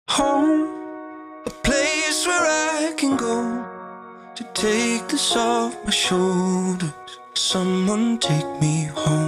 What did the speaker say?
Home, a place where I can go to take this off my shoulders. Someone take me home.